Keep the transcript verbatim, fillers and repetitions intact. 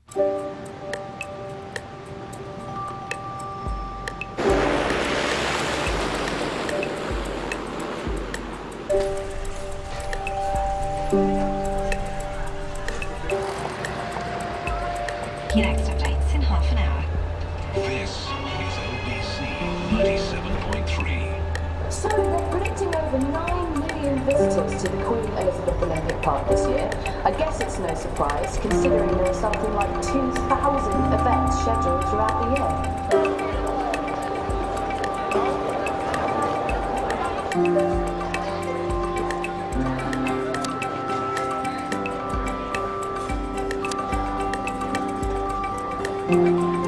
Next updates in half an hour. This is L B C ninety-seven point three. So they're predicting over nine million visitors to the Queen Elizabeth Olympic Park this year. I guess it's no surprise, considering there are something like two thousand events scheduled throughout the year.